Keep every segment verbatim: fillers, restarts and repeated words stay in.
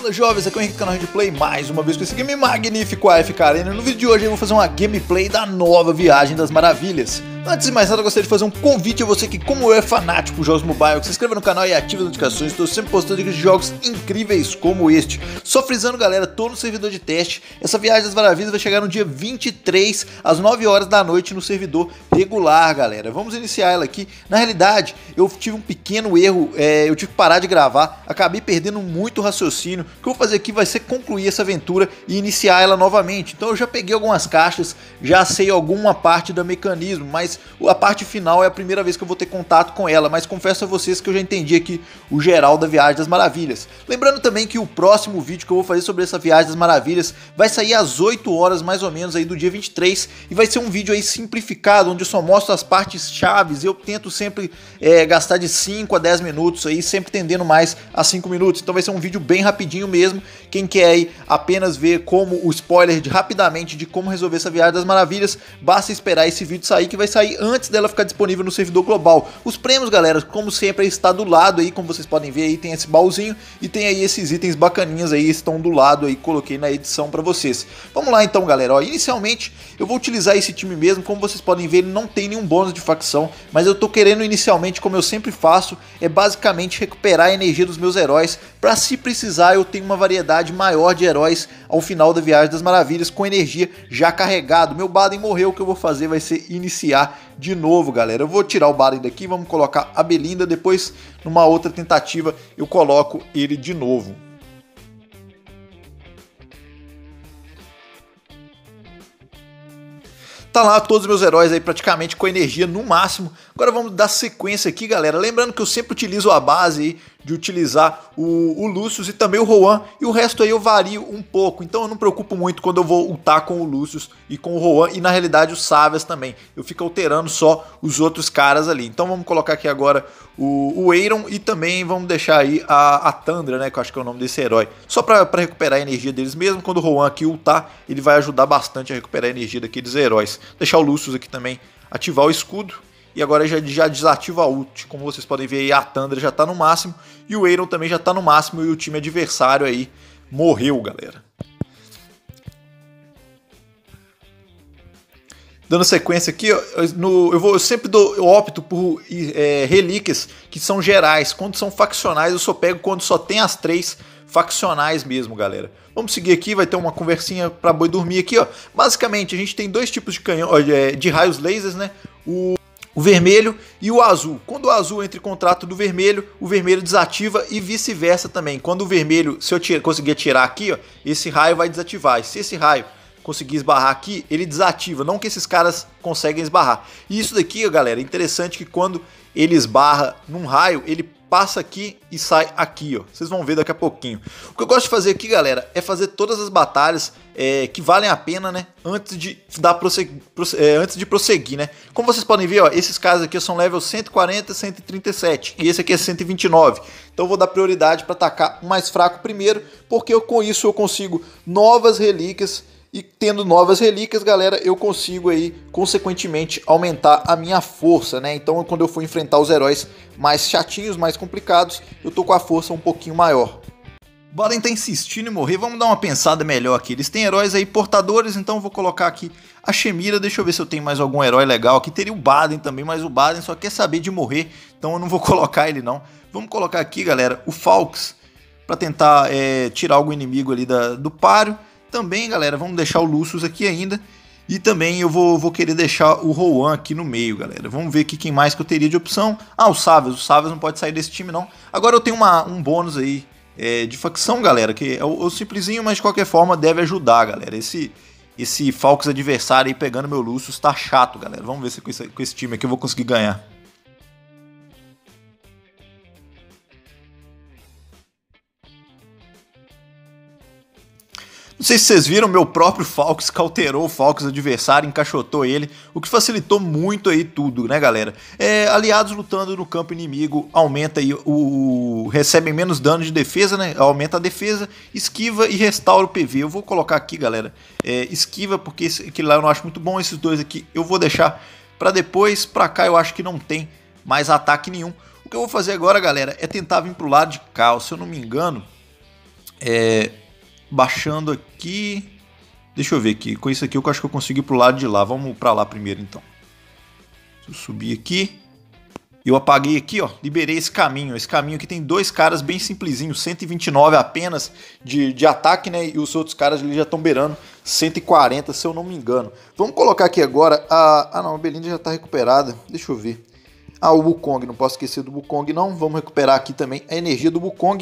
Fala jovens, aqui é o Henrique do canal Redplay, mais uma vez com esse game magnífico A F K Arena. No vídeo de hoje eu vou fazer uma gameplay da nova Viagem das Maravilhas. Antes de mais nada eu gostaria de fazer um convite a você que, como eu, é fanático por jogos mobile, que se inscreva no canal e ative as notificações. Estou sempre postando dicas de jogos incríveis como este. Só frisando galera, estou no servidor de teste. Essa Viagem das Maravilhas vai chegar no dia vinte e três, às nove horas da noite, no servidor regular, galera. Vamos iniciar ela aqui. Na realidade, eu tive um pequeno erro, é, eu tive que parar de gravar, acabei perdendo muito raciocínio. O que eu vou fazer aqui vai ser concluir essa aventura e iniciar ela novamente. Então eu já peguei algumas caixas, já sei alguma parte do mecanismo, mas a parte final é a primeira vez que eu vou ter contato com ela, mas confesso a vocês que eu já entendi aqui o geral da Viagem das Maravilhas. Lembrando também que o próximo vídeo que eu vou fazer sobre essa Viagem das Maravilhas vai sair às oito horas mais ou menos aí do dia vinte e três, e vai ser um vídeo aí simplificado, onde eu só mostro as partes chaves. Eu tento sempre é, gastar de cinco a dez minutos aí, sempre tendendo mais a cinco minutos, então vai ser um vídeo bem rapidinho mesmo. Quem quer aí apenas ver como o spoiler de, rapidamente de como resolver essa Viagem das Maravilhas, basta esperar esse vídeo sair, que vai sair antes dela ficar disponível no servidor global. Os prêmios, galera, como sempre, está do lado aí, como vocês podem ver aí, tem esse baúzinho e tem aí esses itens bacaninhas aí, estão do lado aí, coloquei na edição para vocês. Vamos lá então, galera. Ó, inicialmente eu vou utilizar esse time mesmo, como vocês podem ver, ele não tem nenhum bônus de facção, mas eu tô querendo inicialmente, como eu sempre faço, é basicamente recuperar a energia dos meus heróis, para se precisar eu tenho uma variedade maior de heróis ao final da Viagem das Maravilhas, com energia já carregado. Meu Baden morreu, o que eu vou fazer vai ser iniciar de novo, galera. Eu vou tirar o Baden daqui, vamos colocar a Belinda, depois numa outra tentativa eu coloco ele de novo. Tá lá todos os meus heróis aí praticamente com energia no máximo. Agora vamos dar sequência aqui, galera. Lembrando que eu sempre utilizo a base aí de utilizar o, o Lucius e também o Rohan, e o resto aí eu vario um pouco, então eu não me preocupo muito quando eu vou ultar com o Lucius e com o Rohan, e na realidade o Savias também, eu fico alterando só os outros caras ali. Então vamos colocar aqui agora o, o Eiron, e também vamos deixar aí a, a Tundra, né, que eu acho que é o nome desse herói, só para recuperar a energia deles mesmo. Quando o Rohan aqui ultar, ele vai ajudar bastante a recuperar a energia daqueles heróis. Deixar o Lucius aqui também ativar o escudo. E agora já, já desativa a ult. Como vocês podem ver aí, a Tundra já tá no máximo. E o Eiron também já tá no máximo. E o time adversário aí morreu, galera. Dando sequência aqui, ó, no, eu, vou, eu sempre dou, eu opto por é, relíquias que são gerais. Quando são faccionais eu só pego quando só tem as três faccionais mesmo, galera. Vamos seguir aqui, vai ter uma conversinha pra boi dormir aqui, ó. Basicamente a gente tem dois tipos de canhão, de raios lasers, né? O O vermelho e o azul. Quando o azul entra em contato do vermelho, o vermelho desativa, e vice-versa também. Quando o vermelho, se eu tira, conseguir tirar aqui, ó, esse raio vai desativar. E se esse raio conseguir esbarrar aqui, ele desativa. Não que esses caras conseguem esbarrar. E isso daqui, ó, galera, é interessante que quando ele esbarra num raio, ele passa aqui e sai aqui, ó. Vocês vão ver daqui a pouquinho. O que eu gosto de fazer aqui, galera, é fazer todas as batalhas é, que valem a pena, né? Antes de, dar prosseguir, é, antes de prosseguir, né? Como vocês podem ver, ó, esses caras aqui são level cento e quarenta, cento e trinta e sete. E esse aqui é cento e vinte e nove. Então eu vou dar prioridade para atacar o mais fraco primeiro, porque eu, com isso eu consigo novas relíquias. E tendo novas relíquias, galera, eu consigo aí, consequentemente, aumentar a minha força, né? Então, quando eu for enfrentar os heróis mais chatinhos, mais complicados, eu tô com a força um pouquinho maior. O Baden tá insistindo em morrer, vamos dar uma pensada melhor aqui. Eles têm heróis aí portadores, então eu vou colocar aqui a Shemira. Deixa eu ver se eu tenho mais algum herói legal. Aqui teria o Baden também, mas o Baden só quer saber de morrer, então eu não vou colocar ele não. Vamos colocar aqui, galera, o Falx, para tentar é, tirar algum inimigo ali da, do páreo. Também, galera, vamos deixar o Lucius aqui ainda. E também eu vou, vou querer deixar o Rohan aqui no meio, galera. Vamos ver aqui quem mais que eu teria de opção. Ah, o Savias. O Savias não pode sair desse time, não. Agora eu tenho uma, um bônus aí é, de facção, galera, que é o, o simplesinho, mas de qualquer forma deve ajudar, galera. Esse, esse Falcos adversário aí pegando meu Lucius tá chato, galera. Vamos ver se com esse, com esse time aqui eu vou conseguir ganhar. Não sei se vocês viram, meu próprio Falx cauterou o Falx adversário, encaixotou ele, o que facilitou muito aí tudo, né, galera? É, aliados lutando no campo inimigo aumenta aí o... recebem menos dano de defesa, né? Aumenta a defesa, esquiva e restaura o P V. Eu vou colocar aqui, galera, é, esquiva, porque esse aqui lá eu não acho muito bom, esses dois aqui eu vou deixar para depois. Pra cá eu acho que não tem mais ataque nenhum. O que eu vou fazer agora, galera, é tentar vir pro lado de cá. Se eu não me engano, É, baixando aqui. Deixa eu ver aqui. Com isso aqui eu acho que eu consigo ir pro lado de lá. Vamos pra lá primeiro então. Deixa eu subir aqui. Eu apaguei aqui, ó, liberei esse caminho. Esse caminho aqui tem dois caras bem simplesinhos, cento e vinte e nove apenas de, de ataque, né? E os outros caras ali já estão beirando cento e quarenta, se eu não me engano. Vamos colocar aqui agora a... Ah, não, a Belinda já tá recuperada. Deixa eu ver. Ah, o Wukong, não posso esquecer do Wukong, não. Vamos recuperar aqui também a energia do Wukong.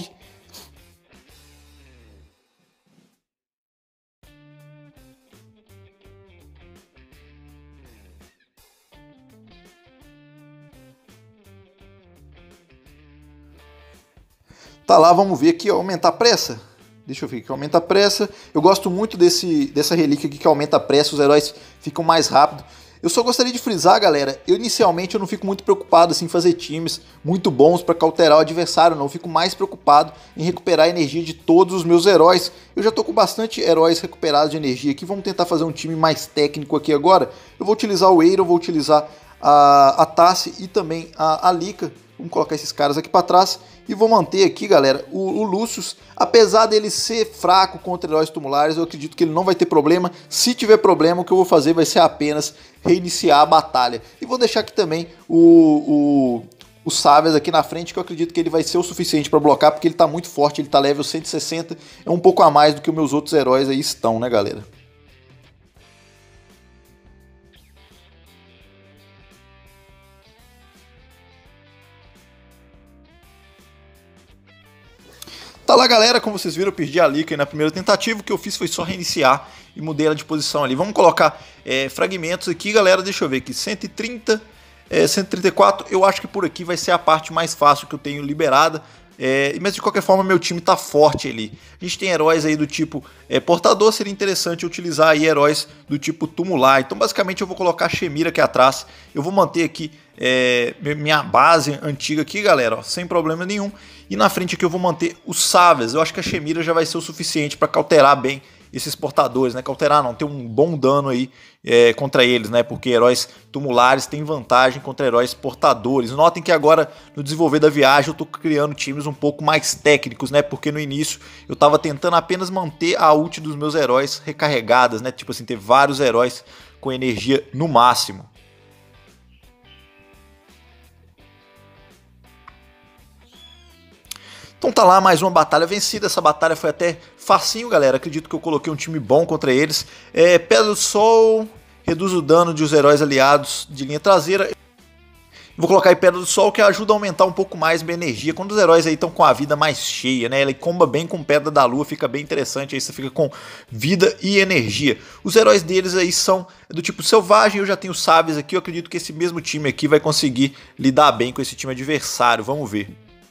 Tá lá, vamos ver aqui, ó, aumentar a pressa. Deixa eu ver aqui, aumenta a pressa. Eu gosto muito desse, dessa relíquia aqui que aumenta a pressa, os heróis ficam mais rápido. Eu só gostaria de frisar, galera, eu inicialmente eu não fico muito preocupado assim, em fazer times muito bons para cauterar o adversário, não. Eu fico mais preocupado em recuperar a energia de todos os meus heróis. Eu já tô com bastante heróis recuperados de energia aqui, vamos tentar fazer um time mais técnico aqui agora. Eu vou utilizar o Eiro, eu vou utilizar a, a Tassi e também a, a Lika. Vamos colocar esses caras aqui para trás e vou manter aqui, galera, o, o Lucius. Apesar dele ser fraco contra heróis tumulares, eu acredito que ele não vai ter problema. Se tiver problema, o que eu vou fazer vai ser apenas reiniciar a batalha. E vou deixar aqui também o, o, o Savias aqui na frente, que eu acredito que ele vai ser o suficiente para blocar, porque ele está muito forte, ele está level cento e sessenta, é um pouco a mais do que os meus outros heróis aí estão, né, galera? Tá lá, galera, como vocês viram, eu perdi a Lika na primeira tentativa. O que eu fiz foi só reiniciar e mudei ela de posição ali. Vamos colocar é, fragmentos aqui, galera. Deixa eu ver aqui, cento e trinta, é, cento e trinta e quatro. Eu acho que por aqui vai ser a parte mais fácil que eu tenho liberada. É, mas de qualquer forma meu time tá forte ali. A gente tem heróis aí do tipo é, portador, seria interessante utilizar aí heróis do tipo tumular. Então basicamente eu vou colocar a Shemira aqui atrás. Eu vou manter aqui é, minha base antiga aqui, galera, ó, sem problema nenhum. E na frente aqui eu vou manter os Savias. Eu acho que a Shemira já vai ser o suficiente para cauterar bem esses portadores, né? Cauterar não, ter um bom dano aí é, contra eles, né? Porque heróis tumulares têm vantagem contra heróis portadores. Notem que agora, no desenvolver da viagem, eu tô criando times um pouco mais técnicos, né? Porque no início eu tava tentando apenas manter a ult dos meus heróis recarregadas, né? Tipo assim, ter vários heróis com energia no máximo. Então tá lá, mais uma batalha vencida. Essa batalha foi até facinho, galera. Acredito que eu coloquei um time bom contra eles. É, Pedra do Sol reduz o dano de os heróis aliados de linha traseira. Vou colocar aí Pedra do Sol, que ajuda a aumentar um pouco mais minha energia. Quando os heróis aí estão com a vida mais cheia, né? Ele comba bem com Pedra da Lua, fica bem interessante. Aí você fica com vida e energia. Os heróis deles aí são do tipo selvagem. Eu já tenho Savias aqui. Eu acredito que esse mesmo time aqui vai conseguir lidar bem com esse time adversário. Vamos ver.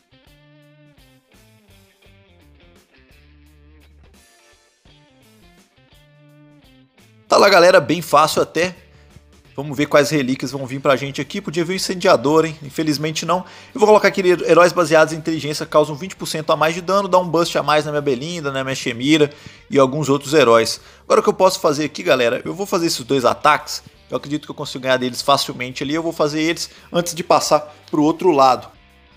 Tá lá, galera, bem fácil até. Vamos ver quais relíquias vão vir pra gente aqui. Podia vir um incendiador, hein? Infelizmente não. Eu vou colocar aqui heróis baseados em inteligência, causam vinte por cento a mais de dano, dá um boost a mais na minha Belinda, na minha Shemira e alguns outros heróis. Agora o que eu posso fazer aqui, galera, eu vou fazer esses dois ataques. Eu acredito que eu consigo ganhar deles facilmente ali. Eu vou fazer eles antes de passar pro outro lado.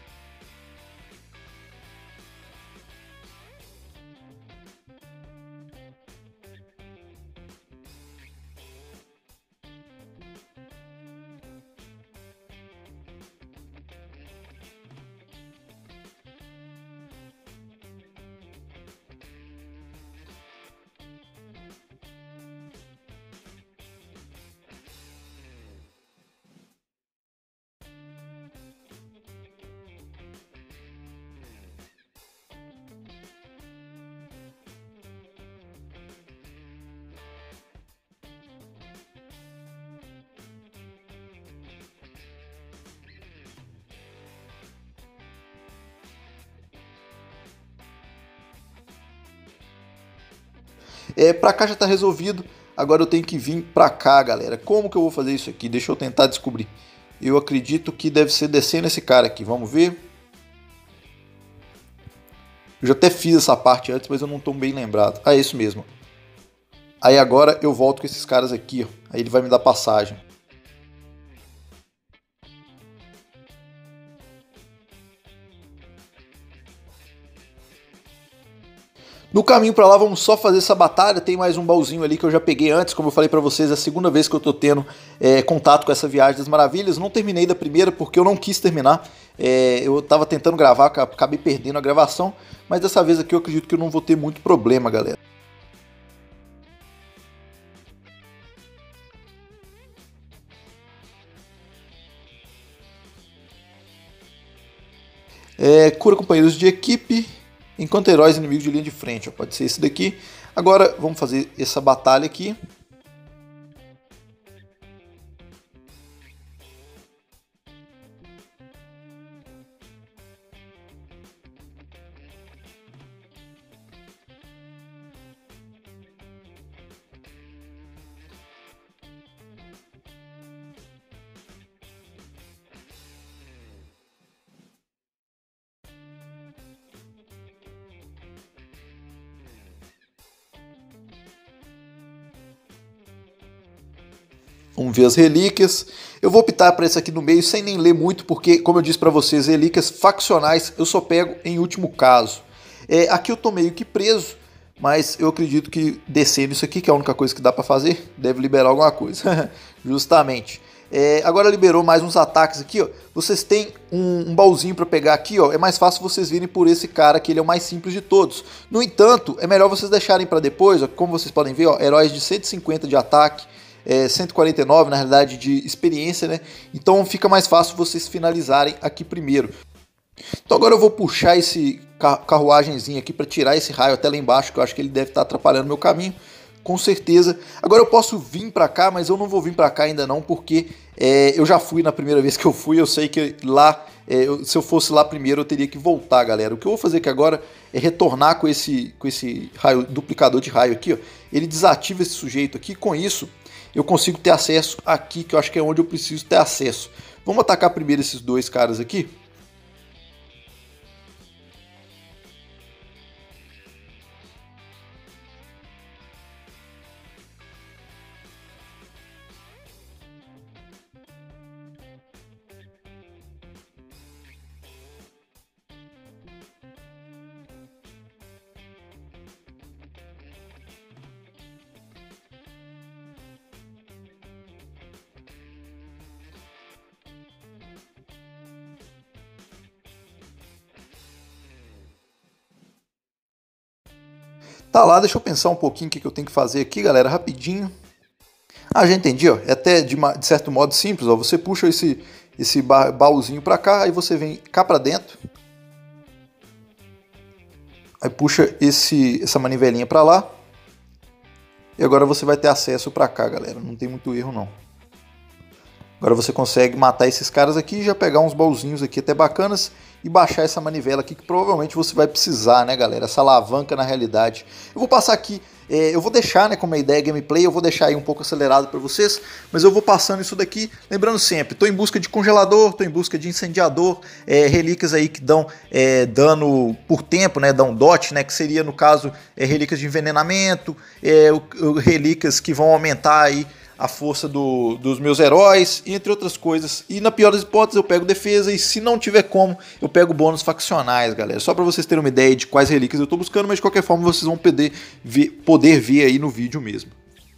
É, pra cá já tá resolvido. Agora eu tenho que vir pra cá, galera. Como que eu vou fazer isso aqui? Deixa eu tentar descobrir. Eu acredito que deve ser descendo esse cara aqui. Vamos ver. Eu já até fiz essa parte antes, mas eu não tô bem lembrado. Ah, é isso mesmo. Aí agora eu volto com esses caras aqui, ó. Aí ele vai me dar passagem. No caminho pra lá, vamos só fazer essa batalha. Tem mais um baúzinho ali que eu já peguei antes. Como eu falei pra vocês, é a segunda vez que eu tô tendo é, contato com essa Viagem das Maravilhas. Não terminei da primeira porque eu não quis terminar. É, eu tava tentando gravar, acabei perdendo a gravação. Mas dessa vez aqui eu acredito que eu não vou ter muito problema, galera. É, cura companheiros de equipe, enquanto heróis inimigos de linha de frente. Ó, pode ser esse daqui. Agora vamos fazer essa batalha aqui. Vamos ver as relíquias. Eu vou optar para esse aqui no meio sem nem ler muito, porque, como eu disse para vocês, relíquias faccionais eu só pego em último caso. É, aqui eu tô meio que preso, mas eu acredito que descendo isso aqui, que é a única coisa que dá para fazer, deve liberar alguma coisa. Justamente. É, agora liberou mais uns ataques aqui, ó. Vocês têm um, um baúzinho para pegar aqui, ó. É mais fácil vocês virem por esse cara, que ele é o mais simples de todos. No entanto, é melhor vocês deixarem para depois, ó. Como vocês podem ver, ó, heróis de cento e cinquenta de ataque. É, cento e quarenta e nove na realidade de experiência, né? Então fica mais fácil vocês finalizarem aqui primeiro. Então agora eu vou puxar esse carruagenzinho aqui para tirar esse raio até lá embaixo, que eu acho que ele deve estar atrapalhando meu caminho, com certeza. Agora eu posso vir para cá, mas eu não vou vir para cá ainda não, porque é, eu já fui na primeira vez que eu fui, eu sei que lá, é, eu, se eu fosse lá primeiro eu teria que voltar, galera. O que eu vou fazer aqui agora é retornar com esse, com esse raio, duplicador de raio aqui, ó. Ele desativa esse sujeito aqui, com isso eu consigo ter acesso aqui, que eu acho que é onde eu preciso ter acesso. Vamos atacar primeiro esses dois caras aqui. Tá lá, deixa eu pensar um pouquinho o que eu tenho que fazer aqui, galera, rapidinho. Ah, já entendi, ó. É até de, de certo modo simples, ó. Você puxa esse, esse ba baúzinho pra cá, aí você vem cá pra dentro. Aí puxa esse, essa manivelinha pra lá. E agora você vai ter acesso pra cá, galera. Não tem muito erro, não. Agora você consegue matar esses caras aqui e já pegar uns baúzinhos aqui até bacanas e baixar essa manivela aqui que provavelmente você vai precisar, né, galera? Essa alavanca na realidade. Eu vou passar aqui, é, eu vou deixar, né, como a ideia gameplay, eu vou deixar aí um pouco acelerado para vocês, mas eu vou passando isso daqui, lembrando sempre, estou em busca de congelador, estou em busca de incendiador, é, relíquias aí que dão é, dano por tempo, né, dão dot, né, que seria no caso é, relíquias de envenenamento, é, o, o, relíquias que vão aumentar aí a força do, dos meus heróis, entre outras coisas. E na pior das hipóteses eu pego defesa, e se não tiver como, eu pego bônus faccionais, galera. Só para vocês terem uma ideia de quais relíquias eu estou buscando, mas de qualquer forma vocês vão poder ver, poder ver aí no vídeo mesmo.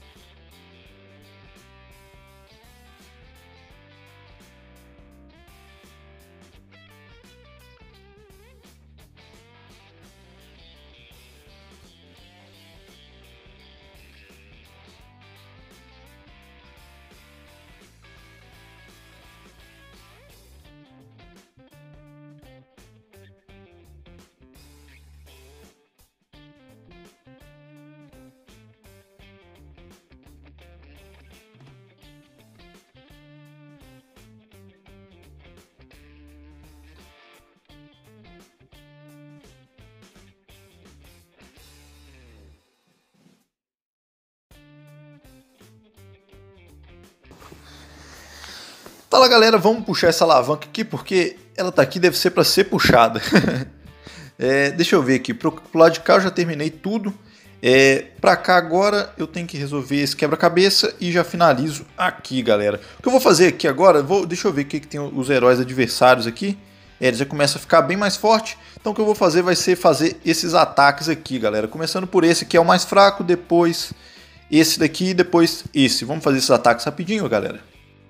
Tá lá, galera, vamos puxar essa alavanca aqui, porque ela tá aqui, deve ser para ser puxada. é, deixa eu ver aqui, pro, pro lado de cá eu já terminei tudo. É, para cá agora eu tenho que resolver esse quebra-cabeça e já finalizo aqui, galera. O que eu vou fazer aqui agora, vou, deixa eu ver o que, que tem os heróis adversários aqui. é, ele já começa a ficar bem mais forte. Então o que eu vou fazer vai ser fazer esses ataques aqui, galera. Começando por esse que é o mais fraco, depois esse daqui e depois esse. Vamos fazer esses ataques rapidinho, galera.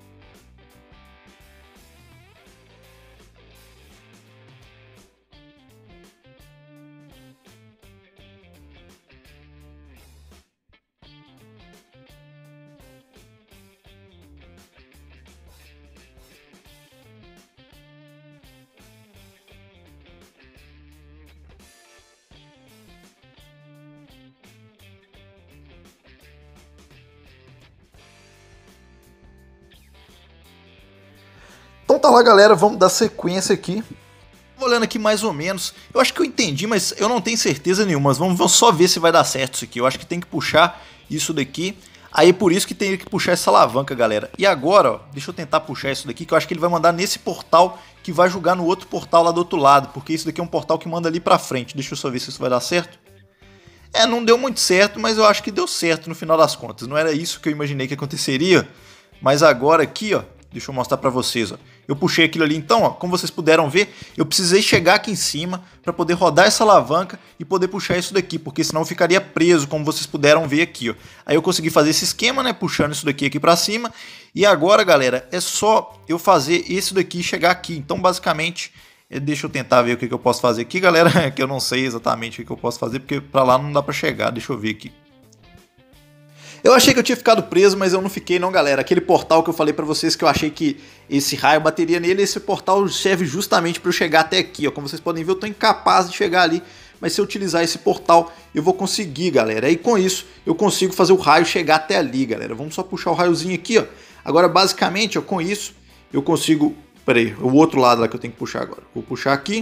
Então tá lá, galera, vamos dar sequência aqui. Vou olhando aqui mais ou menos, eu acho que eu entendi, mas eu não tenho certeza nenhuma, mas vamos, vamos só ver se vai dar certo isso aqui. Eu acho que tem que puxar isso daqui, aí por isso que tem que puxar essa alavanca, galera. E agora, ó, deixa eu tentar puxar isso daqui, que eu acho que ele vai mandar nesse portal, que vai jogar no outro portal lá do outro lado, porque isso daqui é um portal que manda ali pra frente. Deixa eu só ver se isso vai dar certo. É, não deu muito certo, mas eu acho que deu certo no final das contas. Não era isso que eu imaginei que aconteceria, mas agora aqui, ó, deixa eu mostrar pra vocês, ó. Eu puxei aquilo ali, então, ó, como vocês puderam ver, eu precisei chegar aqui em cima para poder rodar essa alavanca e poder puxar isso daqui, porque senão eu ficaria preso, como vocês puderam ver aqui, ó. Aí eu consegui fazer esse esquema, né, puxando isso daqui aqui para cima. E agora, galera, é só eu fazer esse daqui chegar aqui. Então, basicamente, deixa eu tentar ver o que, que eu posso fazer aqui, galera, que eu não sei exatamente o que, que eu posso fazer, porque para lá não dá para chegar. Deixa eu ver aqui. Eu achei que eu tinha ficado preso, mas eu não fiquei não, galera. Aquele portal que eu falei pra vocês que eu achei que esse raio bateria nele, esse portal serve justamente pra eu chegar até aqui, ó. Como vocês podem ver, eu tô incapaz de chegar ali, mas se eu utilizar esse portal, eu vou conseguir, galera. E com isso, eu consigo fazer o raio chegar até ali, galera. Vamos só puxar o raiozinho aqui, ó. Agora, basicamente, ó, com isso, eu consigo... Pera aí, o outro lado lá que eu tenho que puxar agora. Vou puxar aqui.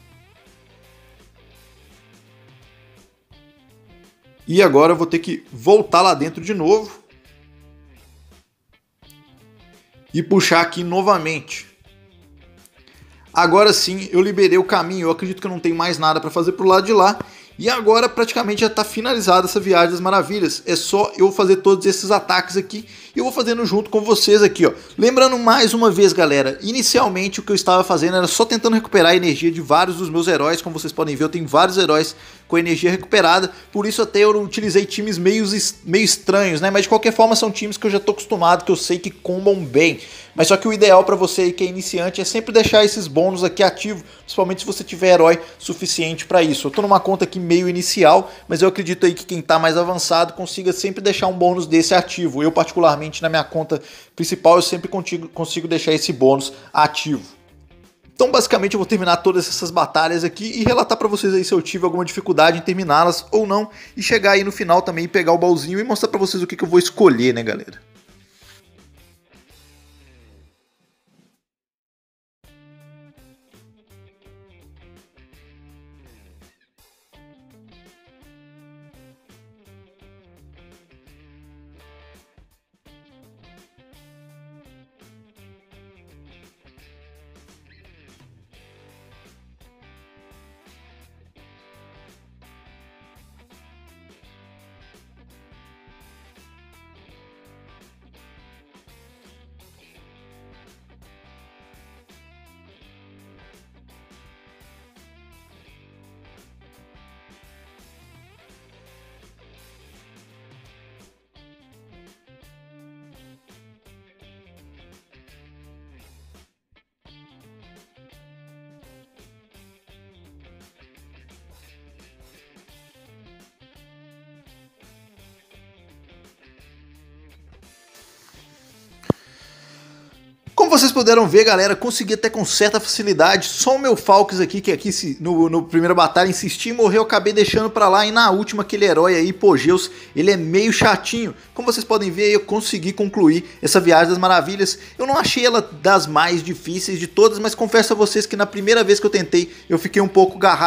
E agora eu vou ter que voltar lá dentro de novo. E puxar aqui novamente. Agora sim eu liberei o caminho. Eu acredito que eu não tenho mais nada para fazer pro lado de lá. E agora praticamente já está finalizada essa viagem das maravilhas. É só eu fazer todos esses ataques aqui. E eu vou fazendo junto com vocês aqui, ó. Lembrando mais uma vez, galera. Inicialmente o que eu estava fazendo era só tentando recuperar a energia de vários dos meus heróis. Como vocês podem ver, eu tenho vários heróis com energia recuperada. Por isso até eu utilizei times meio, meio estranhos, né? Mas de qualquer forma são times que eu já estou acostumado, que eu sei que combam bem. Mas só que o ideal para você aí que é iniciante é sempre deixar esses bônus aqui ativos, principalmente se você tiver herói suficiente para isso. Eu tô numa conta aqui meio inicial, mas eu acredito aí que quem tá mais avançado consiga sempre deixar um bônus desse ativo. Eu particularmente na minha conta principal eu sempre consigo, consigo deixar esse bônus ativo. Então basicamente eu vou terminar todas essas batalhas aqui e relatar para vocês aí se eu tive alguma dificuldade em terminá-las ou não, e chegar aí no final também e pegar o baúzinho e mostrar para vocês o que, que eu vou escolher, né, galera? Como vocês puderam ver, galera, consegui até com certa facilidade. Só o meu Falcons aqui, que aqui no, no primeira batalha insisti e morreu, acabei deixando pra lá. E na última, aquele herói aí, Hipogeus, ele é meio chatinho. Como vocês podem ver, eu consegui concluir essa viagem das maravilhas. Eu não achei ela das mais difíceis de todas, mas confesso a vocês que na primeira vez que eu tentei, eu fiquei um pouco garrado.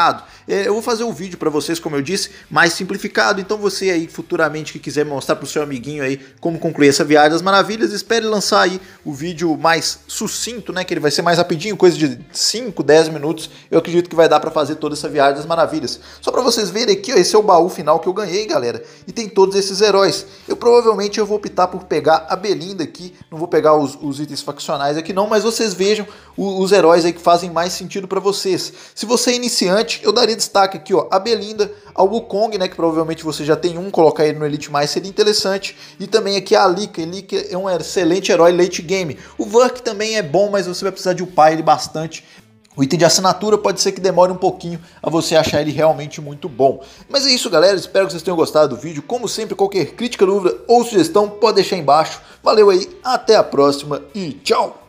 É, eu vou fazer um vídeo para vocês, como eu disse, mais simplificado, então você aí futuramente que quiser mostrar pro seu amiguinho aí como concluir essa viagem das maravilhas, espere lançar aí o vídeo mais sucinto, né, que ele vai ser mais rapidinho, coisa de cinco, dez minutos, eu acredito que vai dar para fazer toda essa viagem das maravilhas. Só para vocês verem aqui, ó, esse é o baú final que eu ganhei, galera, e tem todos esses heróis. Eu provavelmente eu vou optar por pegar a Belinda aqui, não vou pegar os, os itens faccionais aqui não, mas vocês vejam os, os heróis aí que fazem mais sentido para vocês. Se você é iniciante, eu daria destaque aqui, ó, a Belinda, ao Wukong, né, que provavelmente você já tem um, colocar ele no Elite Mais seria interessante, e também aqui a Alika, Alika é um excelente herói late game. O Vurk também é bom, mas você vai precisar de upar ele bastante. O item de assinatura pode ser que demore um pouquinho a você achar ele realmente muito bom. Mas é isso, galera, espero que vocês tenham gostado do vídeo. Como sempre, qualquer crítica, dúvida ou sugestão pode deixar aí embaixo. Valeu aí, até a próxima e tchau!